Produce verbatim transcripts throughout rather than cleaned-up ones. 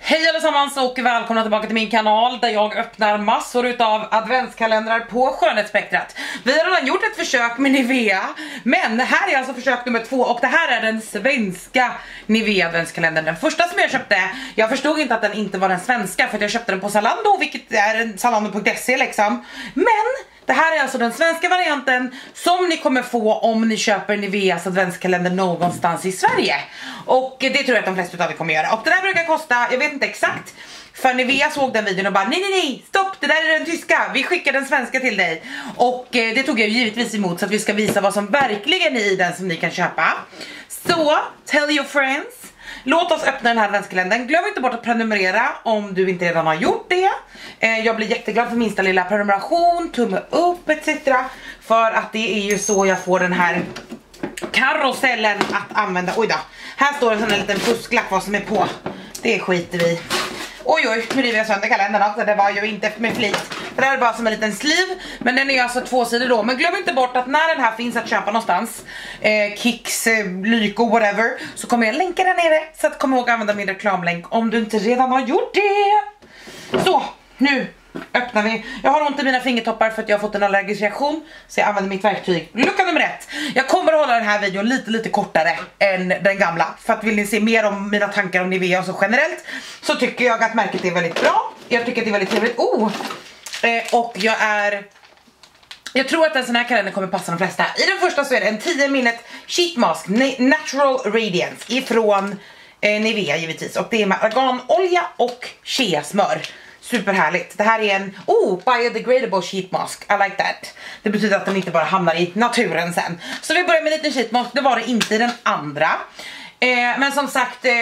Hej allesammans och välkomna tillbaka till min kanal där jag öppnar massor utav adventskalendrar på skönhetsspektrat. Vi har redan gjort ett försök med Nivea, men här är alltså försök nummer två och det här är den svenska Nivea adventskalendern. Den första som jag köpte, jag förstod inte att den inte var den svenska för att jag köpte den på Zalando, vilket är zalando punkt se liksom. Men det här är alltså den svenska varianten som ni kommer få om ni köper Niveas adventskalender någonstans i Sverige. Och det tror jag att de flesta av er kommer göra. Och det där brukar kosta, jag vet inte exakt, för Nivea såg den videon och bara nej nej nej, stopp, det där är den tyska, vi skickar den svenska till dig. Och det tog jag givetvis emot så att vi ska visa vad som verkligen är i den som ni kan köpa. Så, tell your friends. Låt oss öppna den här adventskalendern. Glöm inte bort att prenumerera om du inte redan har gjort det. Jag blir jätteglad för minsta lilla prenumeration, tumme upp et cetera. För att det är ju så jag får den här karusellen att använda. Oj då, här står en sån här liten fusklapp vad som är på. Det skiter vi. Oj oj, nu river jag sönder kalendern också. Det var ju inte med flit. Det här är bara som en liten sliv. Men den är alltså två sidor då. Men glöm inte bort att när den här finns att köpa någonstans, eh, Kicks, eh, Lyko, whatever, så kommer jag länka den nere. Så att kom ihåg att använda min reklamlänk om du inte redan har gjort det. Så, nu öppnar vi. Jag har ont i mina fingertoppar för att jag har fått en allergisk reaktion. Så jag använder mitt verktyg. Lucka nummer ett. Jag kommer att hålla den här videon lite lite kortare än den gamla. För att vill ni se mer om mina tankar om Nivea och så generellt, så tycker jag att märket är väldigt bra. Jag tycker att det är väldigt trevligt. Oh! Eh, och jag är... Jag tror att en sån här kalender kommer passa de flesta. I den första så är det en tio minute sheet mask Natural Radiance ifrån eh, Nivea givetvis. Och det är med arganolja och shea-smör. Superhärligt. Det här är en oh, biodegradable sheet mask. I like that. Det betyder att den inte bara hamnar i naturen sen. Så vi börjar med en liten sheet mask. Det var det inte i den andra. Eh, men som sagt, eh,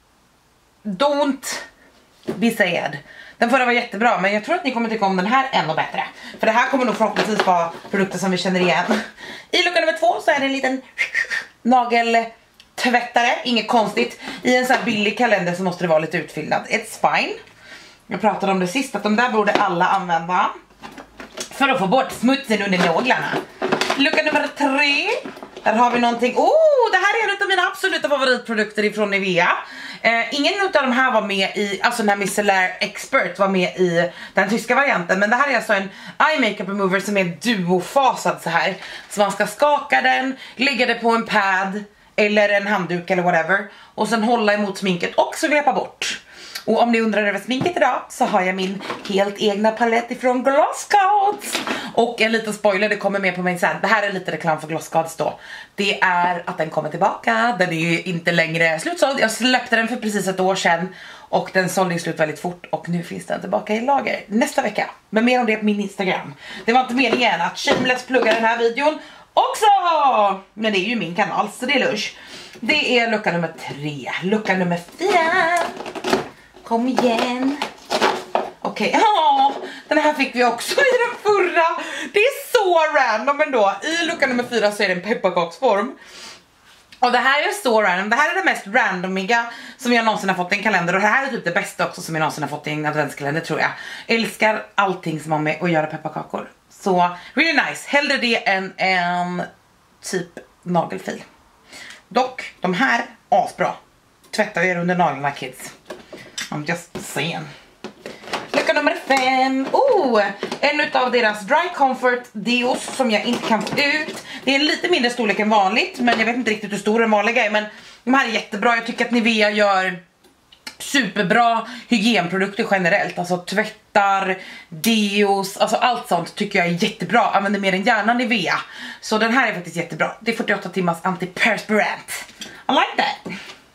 don't be sad. Den förra var jättebra, men jag tror att ni kommer tycka om den här ännu bättre. För det här kommer nog förhoppningsvis vara produkter som vi känner igen. I lucka nummer två så är det en liten nageltvättare. Inget konstigt. I en sån här billig kalender så måste det vara lite utfyllnad. It's fine. Jag pratade om det sist, att de där borde alla använda för att få bort smutsen under naglarna. Lucka nummer tre. Där har vi någonting. Oh, det här är en av mina absoluta favoritprodukter ifrån Nivea. Eh, ingen av de här var med i, alltså den här Micellar Expert var med i den tyska varianten. Men det här är alltså en eye makeup remover som är duofasad så här. Så man ska skaka den, lägga det på en pad eller en handduk eller whatever. Och sen hålla emot sminket och svepa bort. Och om ni undrar över sminket idag så har jag min helt egna palett ifrån Gloss Gods. Och en liten spoiler, det kommer med på mig sen. Det här är lite reklam för Gloss Gods då. Det är att den kommer tillbaka. Den är ju inte längre slutsåld. Jag släppte den för precis ett år sedan. Och den sålde slut väldigt fort. Och nu finns den tillbaka i lager nästa vecka. Men mer om det på min Instagram. Det var inte meningen att shameless plugga den här videon också. Men det är ju min kanal så det är lunch. Det är lucka nummer tre. Lucka nummer fyra. Kom igen. Okej, okay. Ja, den här fick vi också i den förra. Det är så random ändå. I lucka nummer fyra så är det en pepparkaksform. Och det här är så random. Det här är det mest randomiga som jag någonsin har fått i en kalender. Och det här är typ det bästa också som jag någonsin har fått i en adventskalender, tror jag. Älskar allting som har med att göra pepparkakor. Så, really nice. Hellre det än en typ nagelfil. Dock, de här, asbra. Tvättar er under naglarna, kids. I'm just saying. Lucka nummer fem. Oh, en utav deras Dry Comfort Deos som jag inte kan få ut. Det är en lite mindre storlek än vanligt, men jag vet inte riktigt hur stor den vanliga är. Men de här är jättebra. Jag tycker att Nivea gör superbra hygienprodukter generellt. Alltså tvättar, deos, alltså allt sånt tycker jag är jättebra. Använder mer än gärna Nivea. Så den här är faktiskt jättebra. Det är fyrtioåtta timmars antiperspirant. I like that.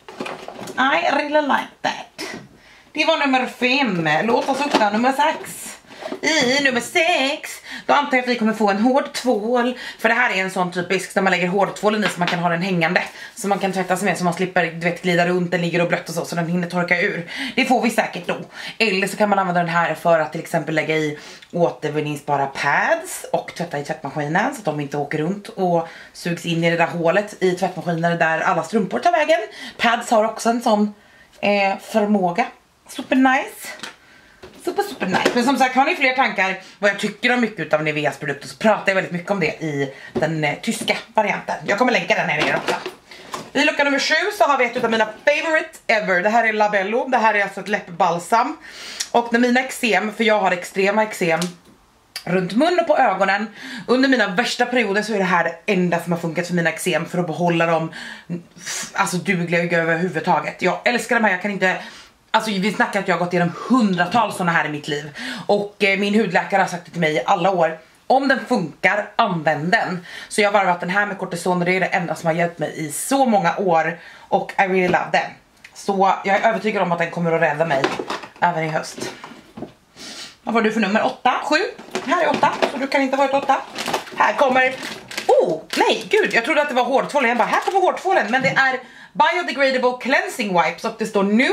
I really like that. Det var nummer fem. Låt oss öppna nummer sex. I nummer sex, då antar jag att vi kommer få en hård tvål. För det här är en sån typisk där man lägger hårdtvålen i så man kan ha den hängande. Så man kan tvätta sig med så man slipper, du vet, glida runt, den ligger och blött och så, så den hinner torka ur. Det får vi säkert då. Eller så kan man använda den här för att till exempel lägga i återvinningsbara pads och tvätta i tvättmaskinen så att de inte åker runt och sugs in i det där hålet i tvättmaskiner där alla strumpor tar vägen. Pads har också en sån eh, förmåga. Super nice. Super super nice. Men som sagt, har ni fler tankar vad jag tycker om mycket av Niveas produkter så pratar jag väldigt mycket om det i den eh, tyska varianten. Jag kommer länka den här nere också. I lucka nummer sju så har vi ett av mina favorite ever. Det här är Labello, det här är alltså ett läppbalsam. Och när mina eksem, för jag har extrema eksem runt mun och på ögonen. Under mina värsta perioder så är det här det enda som har funkat för mina eksem, för att behålla dem alltså dugliga överhuvudtaget. Jag älskar de här, jag kan inte... Alltså vi snackar att jag har gått igenom hundratals sådana här i mitt liv. Och eh, min hudläkare har sagt det till mig i alla år. Om den funkar, använd den. Så jag har varvat den här med kortison och det är det enda som har hjälpt mig i så många år. Och I really love den. Så jag är övertygad om att den kommer att rädda mig även i höst. Vad var du för nummer? åtta? sju? Här är åtta, så du kan inte ha ett åtta. Här kommer... Oh, nej, gud, jag trodde att det var hårtvålen. Jag bara, här kommer hårtvålen. Men det är Biodegradable Cleansing Wipes och det står nu.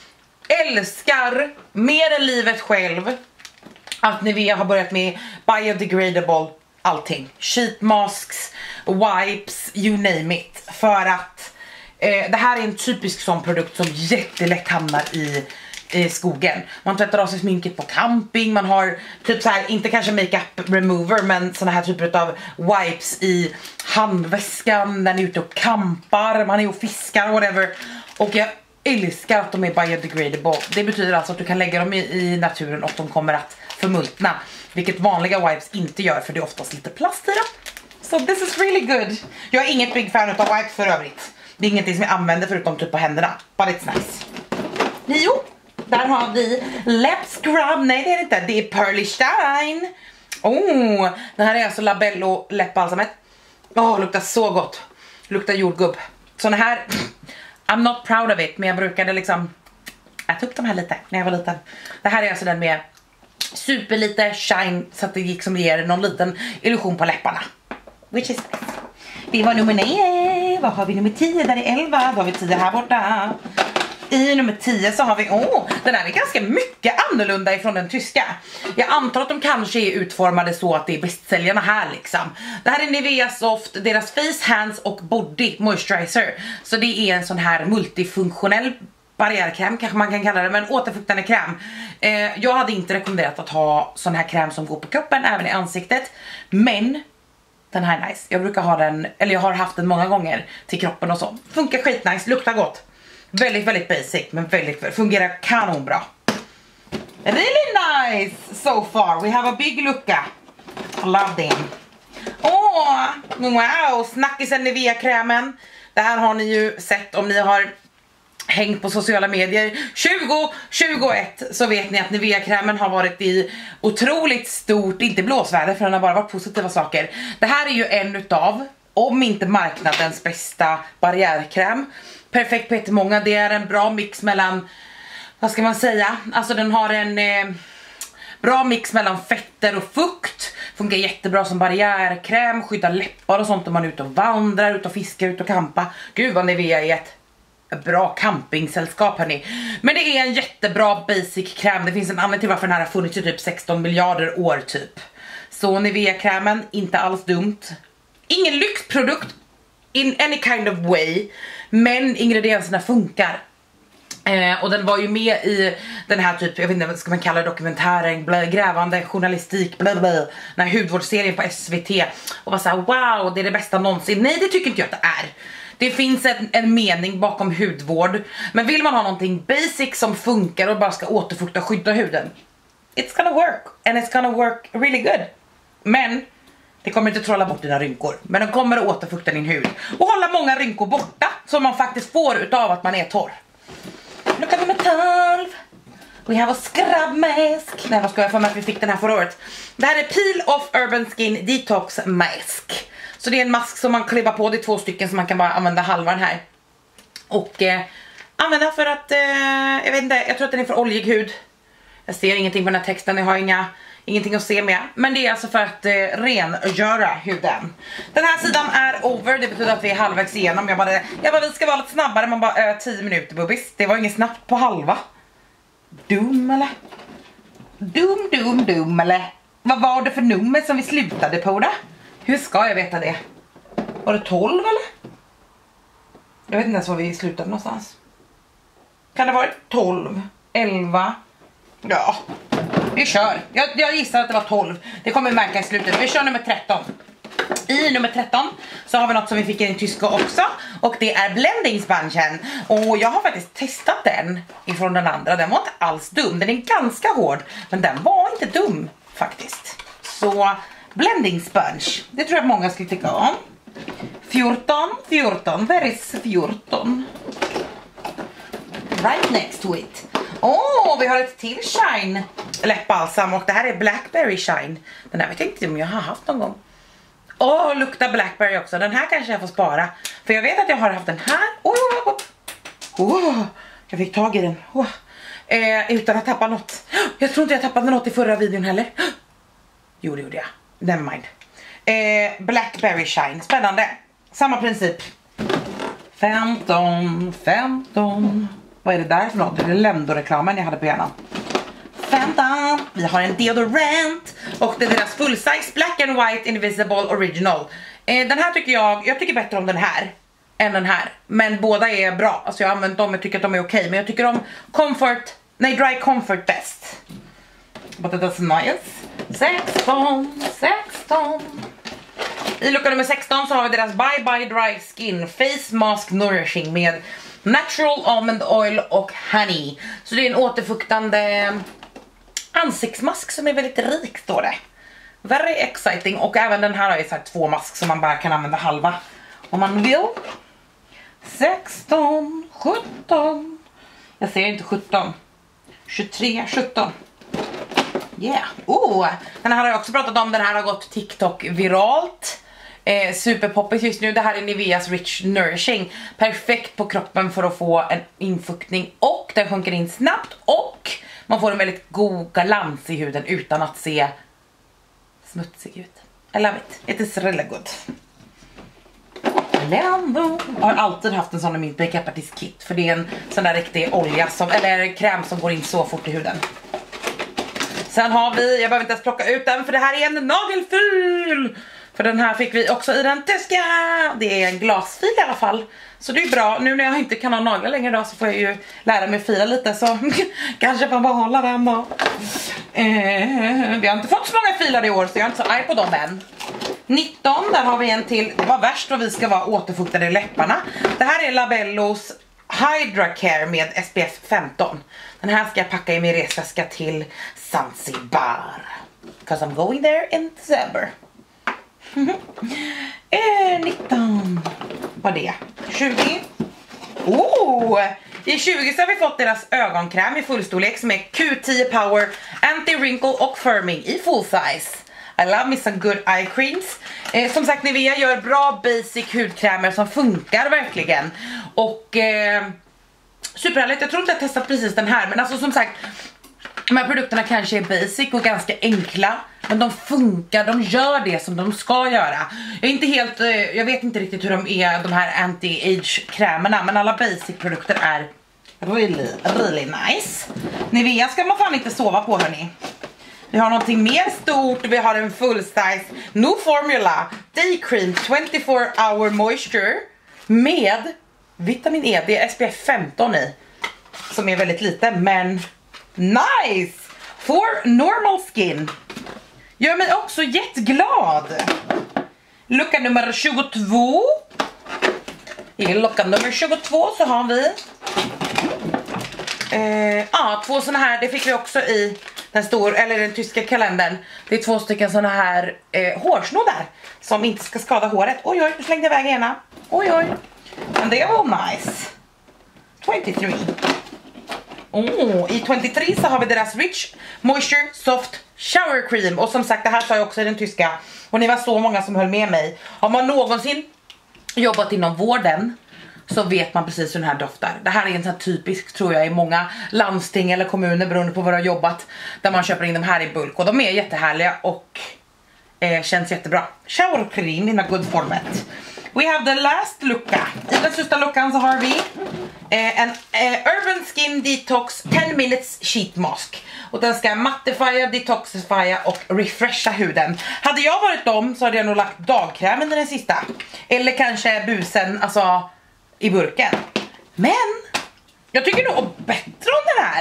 Älskar mer än livet själv att Nivea har börjat med biodegradable allting. Sheet masks, wipes, you name it. För att eh, det här är en typisk sån produkt som jättelätt hamnar i, i skogen. Man tvättar av sig sminket på camping, man har typ så här, inte kanske makeup remover, men såna här typer av wipes i handväskan, den är ute och kampar, man är och fiskar, whatever. Och jag älskar att de är biodegradable. Det betyder alltså att du kan lägga dem i, i naturen och de kommer att förmultna. Vilket vanliga wipes inte gör, för det är oftast lite plast i dem. So this is really good. Jag är inget big fan av wipes för övrigt. Det är ingenting som jag använder förutom typ på händerna. But it's nice. Nio. Där har vi Lip Scrub. Nej, det är det inte. Det är Pearly Shine. Oh, den här är alltså Labello läppbalsamet. Åh, oh, luktar så gott. Luktar jordgubb. Såna här... I'm not proud of it, men jag brukade liksom... Jag tog de här lite när jag var liten. Det här är alltså den med super lite shine, så att det liksom ger någon liten illusion på läpparna. Which is nice. Det var nummer nio. Vad har vi nummer tio? Där är elva. Då har vi tio här borta. I nummer tio så har vi... Åh, oh, den här är ganska mycket annorlunda ifrån den tyska. Jag antar att de kanske är utformade så att det är bästsäljarna här liksom. Det här är Nivea Soft, deras Face, Hands och Body Moisturizer. Så det är en sån här multifunktionell barriärkräm, kanske man kan kalla det, men återfuktande kräm. Eh, jag hade inte rekommenderat att ha sån här kräm som går på kroppen, även i ansiktet. Men... den här är nice. Jag brukar ha den, eller jag har haft den många gånger till kroppen och så. Funkar skitnice, luktar gott. Väldigt, väldigt basic, men väldigt, fungerar kanonbra. Really nice so far. We have a big lucka. I love them. Åh, wow, snackisen Nivea-krämen. Det här har ni ju sett om ni har hängt på sociala medier. tjugo tjugoett så vet ni att Nivea-krämen har varit i otroligt stort, inte blåsväder, för den har bara varit positiva saker. Det här är ju en utav, om inte marknadens bästa barriärkräm. Perfekt på jättemånga. Det är en bra mix mellan, vad ska man säga, alltså den har en eh, bra mix mellan fetter och fukt. Funkar jättebra som barriärkräm, skyddar läppar och sånt om man är ute och vandrar, ute och fiskar, ute och kampa. Gud vad Nivea är ett bra campingsällskap, hörni. Men det är en jättebra basic kräm. Det finns en anledning till varför den här har funnits i typ sexton miljarder år typ. Så Nivea-krämen, inte alls dumt. Ingen lyxprodukt in any kind of way, men ingredienserna funkar. Eh, och den var ju med i den här typ, jag vet inte vad ska man kalla det, dokumentären, blä, grävande journalistik, blä, blä, den här hudvårdsserien på S V T. Och var såhär, wow, det är det bästa någonsin. Nej, det tycker inte jag att det är. Det finns en, en mening bakom hudvård. Men vill man ha någonting basic som funkar och bara ska återfukta och skydda huden, it's gonna work. And it's gonna work really good. Men det kommer inte trolla bort dina rynkor, men de kommer att återfukta din hud och hålla många rynkor borta, som man faktiskt får utav att man är torr. Lucka nummer tolv. We have a scrub mask. Nej, vad ska jag för mig att vi fick den här förra året. Det här är Peel Off Urban Skin Detox Mask. Så det är en mask som man klibbar på, det är två stycken, så man kan bara använda halvan här. Och eh, använda för att, eh, jag vet inte, jag tror att den är för oljig hud. Jag ser ingenting på den här texten, jag har inga, ingenting att se med. Men det är alltså för att eh, rengöra huden. Den här sidan är over, det betyder att vi är halvvägs igenom. Jag bara, jag bara vi ska vara lite snabbare, man bara äh, tio minuter bubbis. Det var inget snabbt på halva. Dum eller? Dum, dum, dum eller? Vad var det för nummer som vi slutade på då? Hur ska jag veta det? Var det tolv eller? Jag vet inte ens var vi slutade någonstans. Kan det vara tolv? elva? Ja, vi kör. Jag, jag gissar att det var tolv. Det kommer vi märka i slutet. Vi kör nummer tretton. I nummer tretton så har vi något som vi fick i tyska också. Och det är blendingsbunchen. Och jag har faktiskt testat den ifrån den andra. Den var inte alls dum. Den är ganska hård. Men den var inte dum faktiskt. Så blendingsbunch. Det tror jag många skulle tycka om. fjorton, fjorton. Where is fjorton? Right next to it. Åh, oh, vi har ett till Shine läppbalsam. Och det här är Blackberry Shine. Den här vet jag inte om jag har haft någon gång. Åh, oh, luktar Blackberry också. Den här kanske jag får spara. För jag vet att jag har haft den här. Oh, oh, oh. Oh, jag fick tag i den. Oh. Eh, utan att tappa något. Jag tror inte jag tappade något i förra videon heller. Jo, det gjorde jag. Nevermind. Eh, Blackberry Shine. Spännande. Samma princip. femton, femton. Vad är det där för något? Det är Lendo-reklamen jag hade på hjärnan. femton. Vi har en deodorant. Och det är deras full size Black and White Invisible Original. eh, Den här tycker jag, jag tycker bättre om den här än den här. Men båda är bra. Alltså jag har använt dem, jag tycker att de är okej. Okay. Men jag tycker om Comfort, nej Dry Comfort bäst. But that's nice. sexton, sexton. I lucka nummer sexton så har vi deras Bye Bye Dry Skin Face Mask Nourishing med Natural Almond Oil och Honey. Så det är en återfuktande ansiktsmask som är väldigt rik, står det. Very exciting. Och även den här har ju sagt två mask som man bara kan använda halva om man vill. sexton, sjutton. Jag ser inte sjutton. tjugotre, sjutton. Yeah. Oh, den här har jag också pratat om. Den här har gått TikTok viralt. Eh, superpoppis just nu. Det här är Niveas Rich Nourishing. Perfekt på kroppen för att få en infuktning. Och den sjunker in snabbt. Och man får en väldigt god glans i huden utan att se smutsig ut. I love it. It is really good. Lendo. Jag har alltid haft en sån i min makeup artist kit. För det är en sån där riktig olja som, eller kräm som går in så fort i huden. Sen har vi, jag behöver inte ens plocka ut den för det här är en nagelfil. För den här fick vi också i den tyska. Det är en glasfil i alla fall. Så det är bra, nu när jag inte kan ha naglar längre då så får jag ju lära mig fila lite. Så kanske får behålla den då. eh, Vi har inte fått så många filar i år så jag är inte så arg på dem än. nitton, där har vi en till. Det var värst och vi ska vara återfuktade i läpparna. Det här är Labellos Hydra Care med S P F femton. Den här ska jag packa i min resväska till Zanzibar. Because I'm going there in December. eh, nitton. Vad är det? tjugo. Oh! I tjugo så har vi fått deras ögonkräm i fullstorlek som är Q tio Power Anti-Wrinkle och Firming i full size. I love me some good eye creams. Eh, som sagt, Nivea gör bra basic hudkrämer som funkar verkligen. Och eh, superhärligt. Jag tror inte jag har testat precis den här. Men alltså som sagt, de här produkterna kanske är basic och ganska enkla. Men de funkar, de gör det som de ska göra. Jag är inte helt, eh, jag vet inte riktigt hur de är, de här anti-age krämerna. Men alla basic produkter är really, really nice. Nivea ska man fan inte sova på, hörni. Vi har någonting mer stort. Vi har en full size No Formula Day Cream twenty-four hour Moisture med vitamin E. Det är S P F femton i. Som är väldigt lite, men nice! For normal skin. Gör mig också jätteglad. Lucka nummer tjugotvå. I lucka nummer tjugotvå så har vi eh, ah, två såna här. Det fick vi också i den stor, eller den tyska kalendern. Det är två stycken såna här eh, hårsnoddar som inte ska skada håret. Oj oj, nu slängde jag iväg ena. Oj oj. Men det var nice. tjugotre. Oh, i tjugotre så har vi deras Rich Moisture Soft Shower Cream. Och som sagt, det här sa jag också i den tyska. Och ni var så många som höll med mig. Har man någonsin jobbat inom vården så vet man precis hur den här doftar. Det här är en sån här typisk, tror jag, i många landsting eller kommuner beroende på var du har jobbat. Där man köper in de här i bulk. Och de är jättehärliga och eh, känns jättebra. Shower cream in a good format. We have the last lucka. I den sista luckan så har vi eh, en eh, Urban Skin Detox ten minutes sheet mask. Och den ska mattifia, detoxifia och refresha huden. Hade jag varit dem så hade jag nog lagt dagkrämen i den sista. Eller kanske busen, alltså i burken. Men jag tycker nog bättre om den här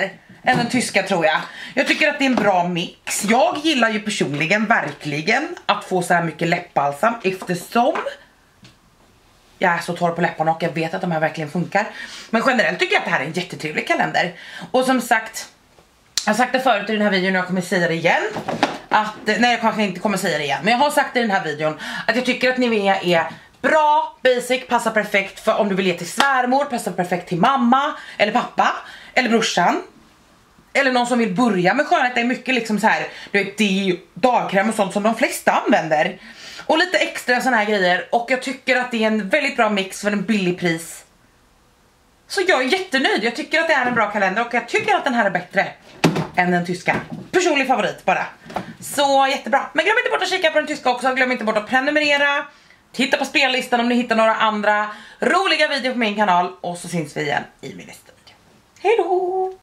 än den tyska tror jag. Jag tycker att det är en bra mix. Jag gillar ju personligen verkligen att få så här mycket läppbalsam eftersom jag är så torr på läpparna och jag vet att de här verkligen funkar. Men generellt tycker jag att det här är en jättetrevlig kalender. Och som sagt, jag har sagt det förut i den här videon och jag kommer säga det igen. Att, nej jag kanske inte kommer säga det igen. Men jag har sagt i den här videon att jag tycker att Nivea är bra, basic, passar perfekt för om du vill ge till svärmor, passar perfekt till mamma eller pappa eller brorsan. Eller någon som vill börja med skönhet. Det är mycket liksom så här, du vet, det är dagkräm och sånt som de flesta använder. Och lite extra såna här grejer. Och jag tycker att det är en väldigt bra mix för en billig pris. Så jag är jättenöjd. Jag tycker att det är en bra kalender och jag tycker att den här är bättre än den tyska. Personlig favorit bara. Så jättebra. Men glöm inte bort att kika på den tyska också. Glöm inte bort att prenumerera. Titta på spellistan om ni hittar några andra roliga videor på min kanal. Och så syns vi igen i min nästa video. Hej då!